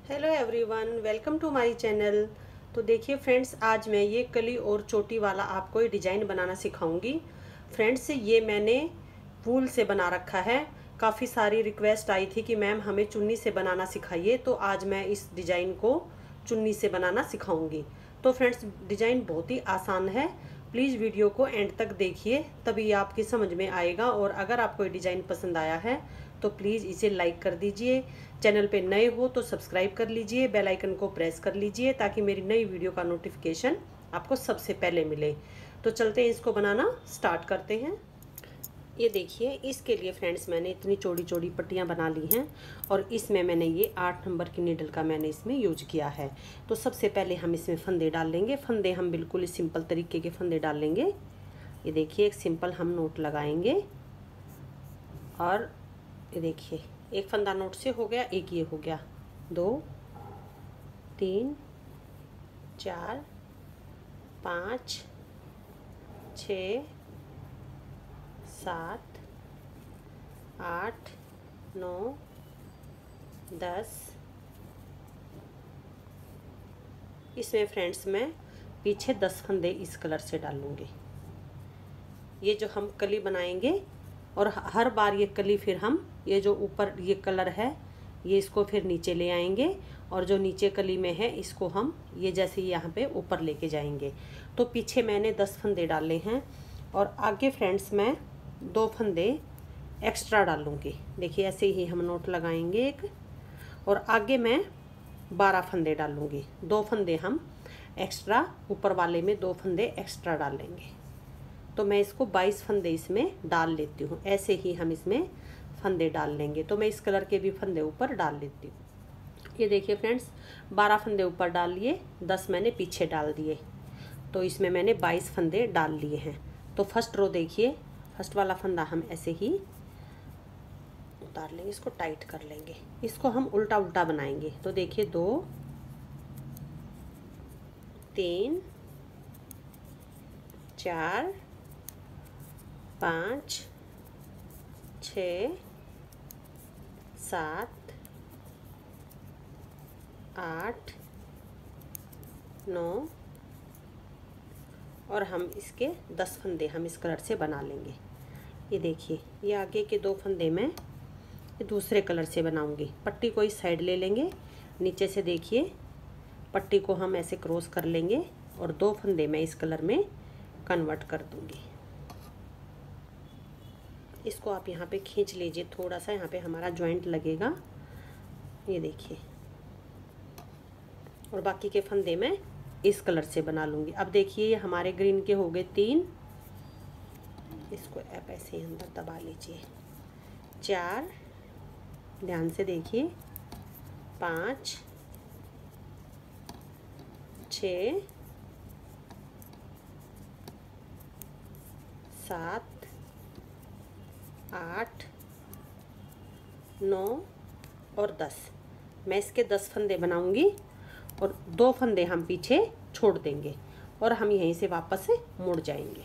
Hello everyone, welcome to my channel. तो देखिए friends, आज मैं ये कली और चोटी वाला आपको ये डिज़ाइन बनाना सिखाऊंगी। फ्रेंड्स, ये मैंने वूल से बना रखा है। काफ़ी सारी रिक्वेस्ट आई थी कि मैम हमें चुन्नी से बनाना सिखाइए, तो आज मैं इस डिज़ाइन को चुन्नी से बनाना सिखाऊंगी। तो फ्रेंड्स, डिज़ाइन बहुत ही आसान है। प्लीज़ वीडियो को एंड तक देखिए, तभी आपकी समझ में आएगा। और अगर आपको ये डिज़ाइन पसंद आया है तो प्लीज़ इसे लाइक कर दीजिए। चैनल पे नए हो तो सब्सक्राइब कर लीजिए, बेल आइकन को प्रेस कर लीजिए ताकि मेरी नई वीडियो का नोटिफिकेशन आपको सबसे पहले मिले। तो चलते हैं, इसको बनाना स्टार्ट करते हैं। ये देखिए, इसके लिए फ्रेंड्स मैंने इतनी चौड़ी चौड़ी पट्टियाँ बना ली हैं और इसमें मैंने ये 8 नंबर की नीडल का मैंने इसमें यूज किया है। तो सबसे पहले हम इसमें फंदे डाल लेंगे। फंदे हम बिल्कुल इस सिंपल तरीके के फंदे डाल लेंगे। ये देखिए, एक सिंपल हम नोट लगाएंगे और ये देखिए, एक फंदा नोट से हो गया, एक ये हो गया, 2 3 4 5 6 7 8 9 10। इसमें फ्रेंड्स मैं पीछे 10 फंदे इस कलर से डालूंगी। ये जो हम कली बनाएंगे और हर बार ये कली फिर हम ये जो ऊपर ये कलर है ये इसको फिर नीचे ले आएंगे और जो नीचे कली में है इसको हम ये जैसे यहाँ पे ऊपर लेके जाएंगे। तो पीछे मैंने 10 फंदे डाले हैं और आगे फ्रेंड्स मैं 2 फंदे एक्स्ट्रा डालूंगी। देखिए, ऐसे ही हम नोट लगाएंगे एक और आगे मैं 12 फंदे डालूंगी। 2 फंदे हम एक्स्ट्रा, ऊपर वाले में 2 फंदे एक्स्ट्रा डाल लेंगे। तो मैं इसको 22 फंदे इसमें डाल लेती हूँ। ऐसे ही हम इसमें फंदे डाल लेंगे। तो मैं इस कलर के भी फंदे ऊपर डाल लेती हूँ। ये देखिए फ्रेंड्स, 12 फंदे ऊपर डाल लिए, 10 मैंने पीछे डाल दिए। तो इसमें मैंने 22 फंदे डाल लिए हैं। तो फर्स्ट रो देखिए, फर्स्ट वाला फंदा हम ऐसे ही उतार लेंगे, इसको टाइट कर लेंगे। इसको हम उल्टा उल्टा बनाएंगे। तो देखिए, 2 3 4 5 6 7 8 9 और हम इसके 10 फंदे हम इस कलर से बना लेंगे। ये देखिए, ये आगे के 2 फंदे मैं ये दूसरे कलर से बनाऊंगी। पट्टी को इस साइड ले लेंगे, नीचे से देखिए पट्टी को हम ऐसे क्रॉस कर लेंगे और 2 फंदे मैं इस कलर में कन्वर्ट कर दूंगी। इसको आप यहाँ पे खींच लीजिए, थोड़ा सा यहाँ पे हमारा जॉइंट लगेगा। ये देखिए, और बाकी के फंदे मैं इस कलर से बना लूँगी। अब देखिए, ये हमारे ग्रीन के हो गए 3, इसको आप ऐसे ही अंदर दबा लीजिए। 4, ध्यान से देखिए, 5 6 7 8 9 और 10। मैं इसके 10 फंदे बनाऊंगी और 2 फंदे हम पीछे छोड़ देंगे और हम यहीं से वापस से मुड़ जाएंगे।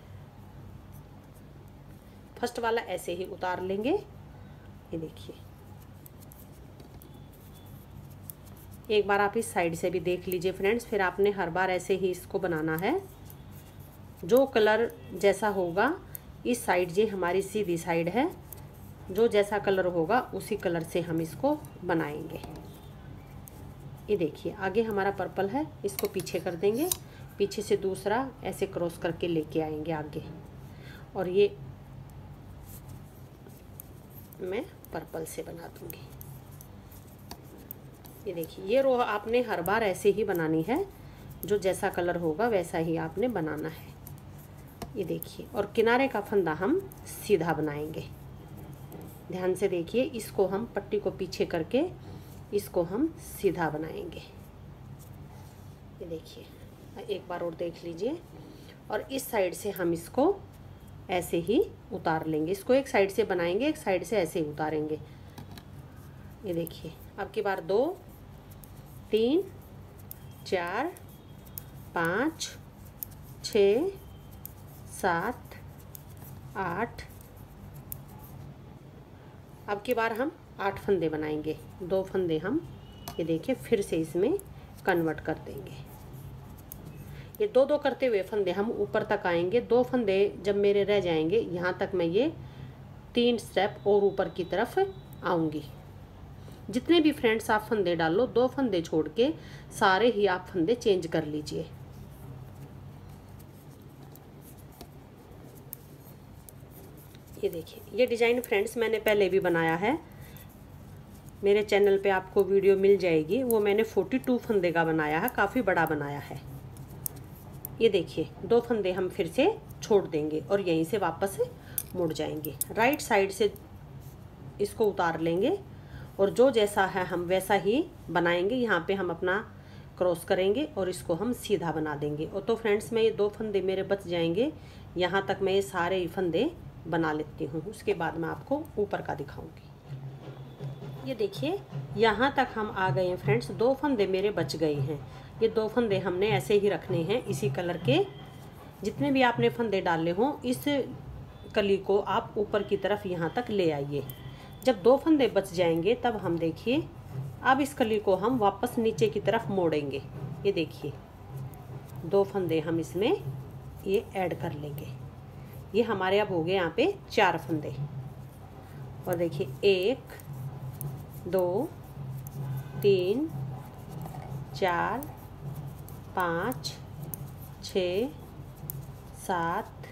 फर्स्ट वाला ऐसे ही उतार लेंगे। ये देखिए, एक बार आप इस साइड से भी देख लीजिए फ्रेंड्स। फिर आपने हर बार ऐसे ही इसको बनाना है। जो कलर जैसा होगा, इस साइड ये हमारी सीधी साइड है, जो जैसा कलर होगा उसी कलर से हम इसको बनाएंगे। ये देखिए, आगे हमारा पर्पल है, इसको पीछे कर देंगे, पीछे से दूसरा ऐसे क्रॉस करके लेके आएंगे आगे, और ये मैं पर्पल से बना दूंगी। ये देखिए, ये रो आपने हर बार ऐसे ही बनानी है, जो जैसा कलर होगा वैसा ही आपने बनाना है। ये देखिए, और किनारे का फंदा हम सीधा बनाएंगे। ध्यान से देखिए, इसको हम पट्टी को पीछे करके इसको हम सीधा बनाएंगे। ये देखिए, एक बार और देख लीजिए, और इस साइड से हम इसको ऐसे ही उतार लेंगे। इसको एक साइड से बनाएंगे, एक साइड से ऐसे ही उतारेंगे। ये देखिए, अब की बार 2 3 4 5 6 7 8। अब की बार हम 8 फंदे बनाएंगे। 2 फंदे हम ये देखिए फिर से इसमें कन्वर्ट कर देंगे। ये दो दो करते हुए फंदे हम ऊपर तक आएंगे। 2 फंदे जब मेरे रह जाएंगे यहाँ तक मैं ये 3 स्टेप और ऊपर की तरफ आऊँगी। जितने भी फ्रेंड्स आप फंदे डालो 2 फंदे छोड़ के सारे ही आप फंदे चेंज कर लीजिए। ये देखिए ये डिज़ाइन फ्रेंड्स मैंने पहले भी बनाया है, मेरे चैनल पे आपको वीडियो मिल जाएगी। वो मैंने 42 फंदे का बनाया है, काफ़ी बड़ा बनाया है। ये देखिए 2 फंदे हम फिर से छोड़ देंगे और यहीं से वापस मुड़ जाएंगे। राइट साइड से इसको उतार लेंगे और जो जैसा है हम वैसा ही बनाएंगे। यहाँ पे हम अपना क्रॉस करेंगे और इसको हम सीधा बना देंगे। और तो फ्रेंड्स मैं ये 2 फंदे मेरे बच जाएंगे, यहाँ तक मैं ये सारे ही फंदे बना लेती हूँ। उसके बाद मैं आपको ऊपर का दिखाऊंगी। ये देखिए यहाँ तक हम आ गए हैं फ्रेंड्स, 2 फंदे मेरे बच गए हैं। ये 2 फंदे हमने ऐसे ही रखने हैं इसी कलर के। जितने भी आपने फंदे डाले हों इस कली को आप ऊपर की तरफ यहाँ तक ले आइए। जब 2 फंदे बच जाएंगे तब हम देखिए अब इस कली को हम वापस नीचे की तरफ मोड़ेंगे। ये देखिए 2 फंदे हम इसमें ये ऐड कर लेंगे। ये हमारे अब हो गए यहाँ पे 4 फंदे। और देखिए 1 2 3 4 5 6 7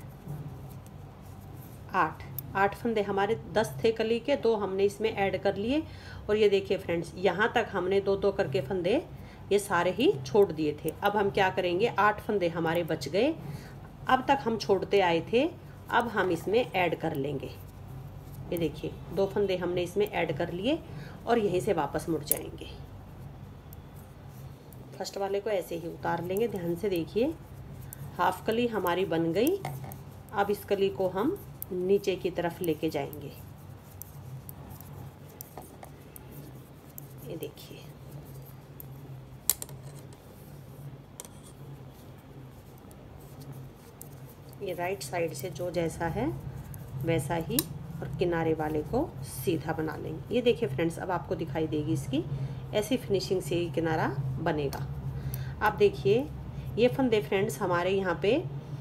8 फंदे हमारे 10 थे कली के, 2 हमने इसमें ऐड कर लिए। और ये देखिए फ्रेंड्स यहाँ तक हमने 2-2 करके फंदे ये सारे ही छोड़ दिए थे। अब हम क्या करेंगे, 8 फंदे हमारे बच गए। अब तक हम छोड़ते आए थे, अब हम इसमें ऐड कर लेंगे। ये देखिए 2 फंदे हमने इसमें ऐड कर लिए और यहीं से वापस मुड़ जाएंगे। फर्स्ट वाले को ऐसे ही उतार लेंगे। ध्यान से देखिए हाफ कली हमारी बन गई। अब इस कली को हम नीचे की तरफ लेके जाएंगे। ये देखिए ये राइट साइड से जो जैसा है वैसा ही और किनारे वाले को सीधा बना लेंगे। ये देखिए फ्रेंड्स अब आपको दिखाई देगी इसकी ऐसी फिनिशिंग से ही किनारा बनेगा। आप देखिए ये फंदे फ्रेंड्स हमारे यहाँ पे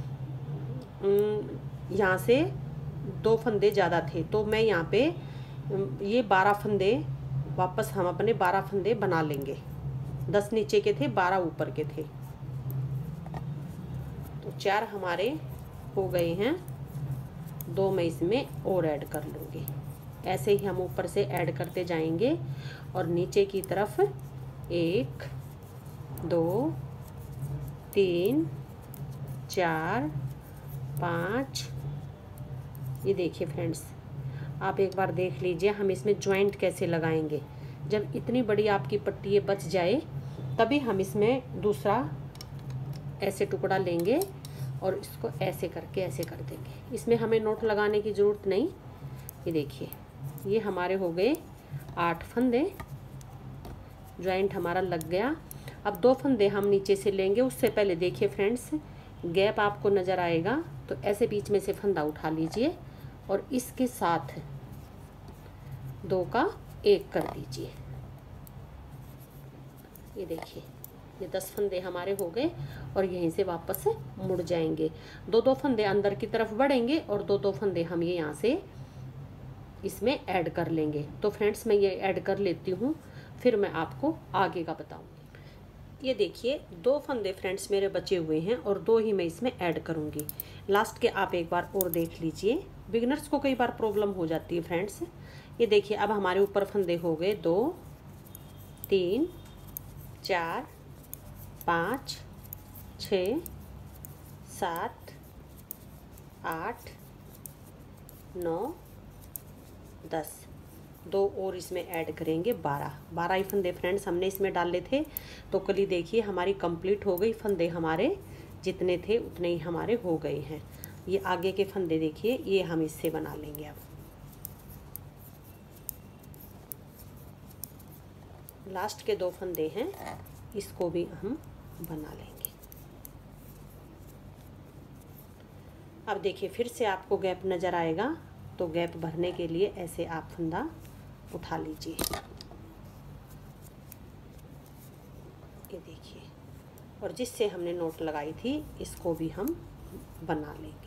यहाँ से 2 फंदे ज़्यादा थे, तो मैं यहाँ पे ये 12 फंदे वापस हम अपने 12 फंदे बना लेंगे। 10 नीचे के थे, 12 ऊपर के थे, तो 4 हमारे हो गए हैं। 2 मैं इसमें और ऐड कर लूँगी। ऐसे ही हम ऊपर से ऐड करते जाएंगे और नीचे की तरफ 1 2 3 4 5। ये देखिए फ्रेंड्स आप एक बार देख लीजिए हम इसमें जॉइंट कैसे लगाएंगे। जब इतनी बड़ी आपकी पट्टी बच जाए तभी हम इसमें दूसरा ऐसे टुकड़ा लेंगे और इसको ऐसे करके ऐसे कर देंगे। इसमें हमें नोट लगाने की ज़रूरत नहीं। ये देखिए ये हमारे हो गए 8 फंदे, जॉइंट हमारा लग गया। अब 2 फंदे हम नीचे से लेंगे। उससे पहले देखिए फ्रेंड्स गैप आपको नज़र आएगा, तो ऐसे बीच में से फंदा उठा लीजिए और इसके साथ 2 का 1 कर दीजिए। ये देखिए ये 10 फंदे हमारे हो गए और यहीं से वापस मुड़ जाएंगे। 2-2 फंदे अंदर की तरफ बढ़ेंगे और 2-2 फंदे हम ये यहाँ से इसमें ऐड कर लेंगे। तो फ्रेंड्स मैं ये ऐड कर लेती हूँ, फिर मैं आपको आगे का बताऊँगी। ये देखिए 2 फंदे फ्रेंड्स मेरे बचे हुए हैं और 2 ही मैं इसमें ऐड करूँगी। लास्ट के आप एक बार और देख लीजिए, बिगनर्स को कई बार प्रॉब्लम हो जाती है फ्रेंड्स। ये देखिए अब हमारे ऊपर फंदे हो गए 2 3 4 5 6 7 8 9 10। 2 और इसमें ऐड करेंगे 12 ही फंदे फ्रेंड्स हमने इसमें डाले थे। तो कली देखिए हमारी कंप्लीट हो गई। फंदे हमारे जितने थे उतने ही हमारे हो गए हैं। ये आगे के फंदे देखिए ये हम इससे बना लेंगे। अब लास्ट के 2 फंदे हैं, इसको भी हम बना लेंगे। अब देखिए फिर से आपको गैप नज़र आएगा, तो गैप भरने के लिए ऐसे आप फंदा उठा लीजिए। ये देखिए, और जिससे हमने नोट लगाई थी इसको भी हम बना लेंगे।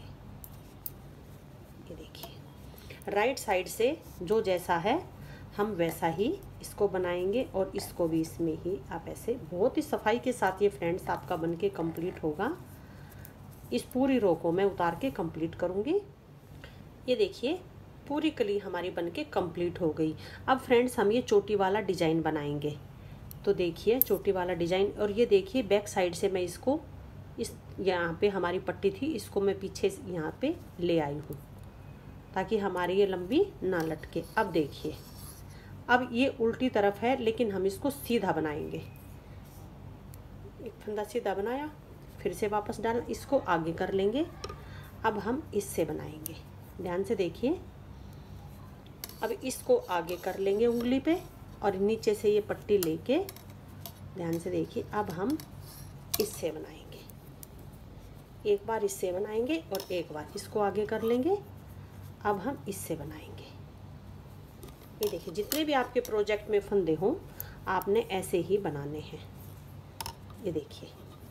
ये देखिए, राइट साइड से जो जैसा है हम वैसा ही इसको बनाएंगे और इसको भी इसमें ही आप ऐसे बहुत ही सफाई के साथ ये फ्रेंड्स आपका बनके कंप्लीट होगा। इस पूरी रो को मैं उतार के कंप्लीट करूँगी। ये देखिए, पूरी कली हमारी बनके कंप्लीट हो गई। अब फ्रेंड्स हम ये चोटी वाला डिज़ाइन बनाएंगे। तो देखिए चोटी वाला डिज़ाइन, और ये देखिए बैक साइड से मैं इसको इस यहाँ पे हमारी पट्टी थी इसको मैं पीछे यहाँ पे ले आई हूँ ताकि हमारी ये लंबी ना लटके। अब देखिए, अब ये उल्टी तरफ है लेकिन हम इसको सीधा बनाएंगे। एक फंदा सीधा बनाया, फिर से वापस डाल, इसको आगे कर लेंगे। अब हम इससे बनाएंगे, ध्यान से देखिए। अब इसको आगे कर लेंगे उंगली पे और नीचे से ये पट्टी लेके, ध्यान से देखिए। अब हम इससे बनाएंगे, एक बार इससे बनाएंगे और एक बार इसको आगे कर लेंगे। अब हम इससे बनाएंगे। ये देखिए, जितने भी आपके प्रोजेक्ट में फंदे हों आपने ऐसे ही बनाने हैं। ये देखिए,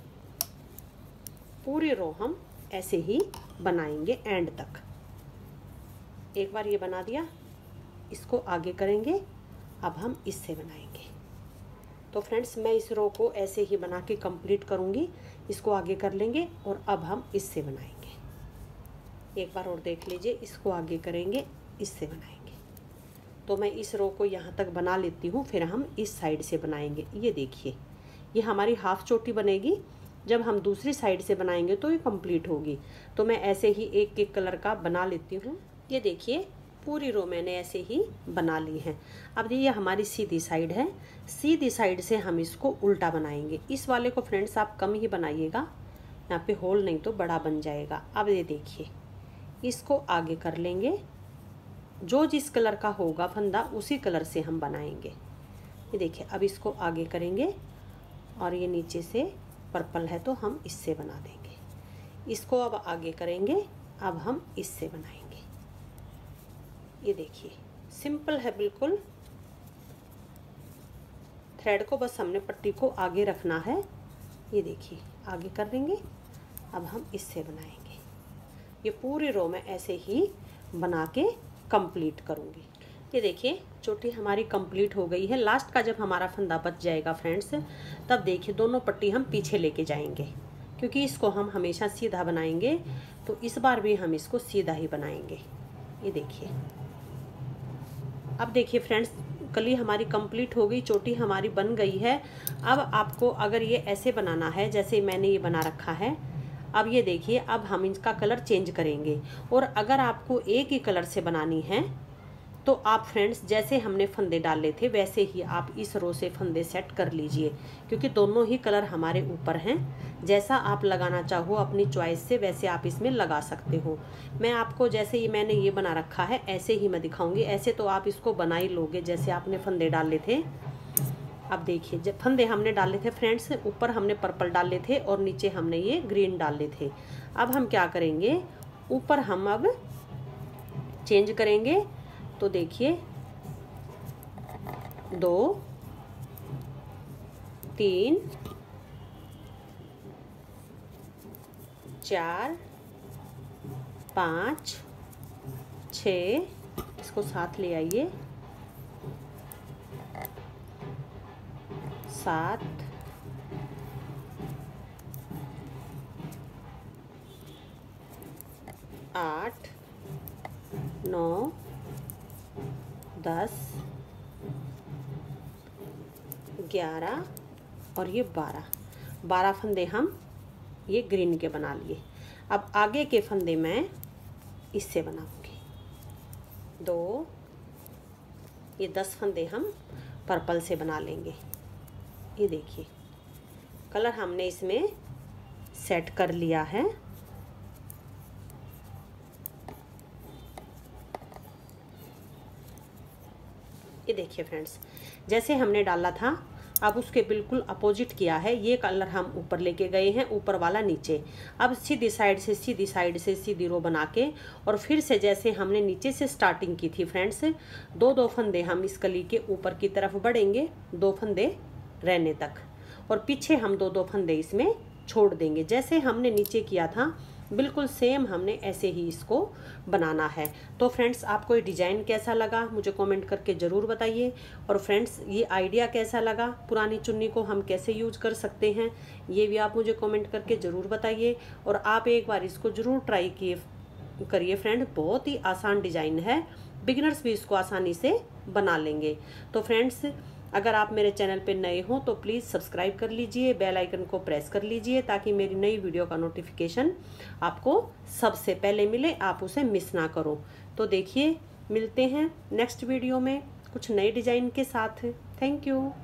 पूरी रो हम ऐसे ही बनाएंगे एंड तक। एक बार ये बना दिया, इसको आगे करेंगे। अब हम इससे बनाएंगे। तो फ्रेंड्स मैं इस रो को ऐसे ही बना के कंप्लीट करूँगी। इसको आगे कर लेंगे और अब हम इससे बनाएंगे। एक बार और देख लीजिए, इसको आगे करेंगे, इससे बनाएंगे। तो मैं इस रो को यहाँ तक बना लेती हूँ, फिर हम इस साइड से बनाएंगे। ये देखिए, ये हमारी हाफ चोटी बनेगी। जब हम दूसरी साइड से बनाएंगे तो ये कंप्लीट होगी। तो मैं ऐसे ही एक एक कलर का बना लेती हूँ। ये देखिए, पूरी रो मैंने ऐसे ही बना ली है। अब ये हमारी सीधी साइड है, सीधी साइड से हम इसको उल्टा बनाएंगे। इस वाले को फ्रेंड्स आप कम ही बनाइएगा, यहाँ पे होल नहीं तो बड़ा बन जाएगा। अब ये देखिए, इसको आगे कर लेंगे। जो जिस कलर का होगा फंदा उसी कलर से हम बनाएंगे। ये देखिए, अब इसको आगे करेंगे और ये नीचे से पर्पल है तो हम इससे बना देंगे। इसको अब आगे करेंगे, अब हम इससे बनाएंगे। ये देखिए, सिंपल है बिल्कुल। थ्रेड को बस हमने पट्टी को आगे रखना है। ये देखिए, आगे कर देंगे। अब हम इससे बनाएंगे। ये पूरी रो में ऐसे ही बना के कंप्लीट करूँगी। ये देखिए, चोटी हमारी कंप्लीट हो गई है। लास्ट का जब हमारा फंदा बच जाएगा फ्रेंड्स, तब देखिए दोनों पट्टी हम पीछे लेके जाएंगे, क्योंकि इसको हम हमेशा सीधा बनाएंगे। तो इस बार भी हम इसको सीधा ही बनाएंगे। ये देखिए, अब देखिए फ्रेंड्स, कली हमारी कंप्लीट हो गई, चोटी हमारी बन गई है। अब आपको अगर ये ऐसे बनाना है जैसे मैंने ये बना रखा है, अब ये देखिए, अब हम इसका कलर चेंज करेंगे। और अगर आपको एक ही कलर से बनानी है तो आप फ्रेंड्स जैसे हमने फंदे डाले थे वैसे ही आप इस रो से फंदे सेट कर लीजिए, क्योंकि दोनों ही कलर हमारे ऊपर हैं। जैसा आप लगाना चाहो अपनी चॉइस से वैसे आप इसमें लगा सकते हो। मैं आपको जैसे ही मैंने ये बना रखा है ऐसे ही मैं दिखाऊंगी। ऐसे तो आप इसको बना ही लोगे जैसे आपने फंदे डाले थे। अब देखिए, जब फंदे हमने डाले थे फ्रेंड्स, ऊपर हमने पर्पल डाले थे और नीचे हमने ये ग्रीन डाले थे। अब हम क्या करेंगे, ऊपर हम अब चेंज करेंगे। तो देखिए, 2 3 4 5 6, इसको साथ ले आइए, 7 8 9 10 11 और ये 12 फंदे हम ये ग्रीन के बना लिए। अब आगे के फंदे मैं इससे बनाऊंगी। 2, ये 10 फंदे हम पर्पल से बना लेंगे। ये देखिए, कलर हमने इसमें सेट कर लिया है। ये देखिए फ्रेंड्स, जैसे हमने डाला था अब उसके बिल्कुल अपोजिट किया है। ये कलर हम ऊपर लेके गए हैं, ऊपर वाला नीचे। अब सीधी साइड से सीधी रो बना के और फिर से जैसे हमने नीचे से स्टार्टिंग की थी फ्रेंड्स, 2 फंदे हम इस कली के ऊपर की तरफ बढ़ेंगे, 2 फंदे रहने तक। और पीछे हम दो दो फंदे इसमें छोड़ देंगे। जैसे हमने नीचे किया था बिल्कुल सेम हमने ऐसे ही इसको बनाना है। तो फ्रेंड्स आपको ये डिज़ाइन कैसा लगा मुझे कमेंट करके ज़रूर बताइए। और फ्रेंड्स ये आइडिया कैसा लगा, पुरानी चुन्नी को हम कैसे यूज कर सकते हैं, ये भी आप मुझे कमेंट करके ज़रूर बताइए। और आप एक बार इसको ज़रूर ट्राई करिए फ्रेंड, बहुत ही आसान डिज़ाइन है, बिगिनर्स भी इसको आसानी से बना लेंगे। तो फ्रेंड्स अगर आप मेरे चैनल पे नए हो तो प्लीज़ सब्सक्राइब कर लीजिए, बेल आइकन को प्रेस कर लीजिए ताकि मेरी नई वीडियो का नोटिफिकेशन आपको सबसे पहले मिले, आप उसे मिस ना करो। तो देखिए मिलते हैं नेक्स्ट वीडियो में कुछ नए डिज़ाइन के साथ। Thank you.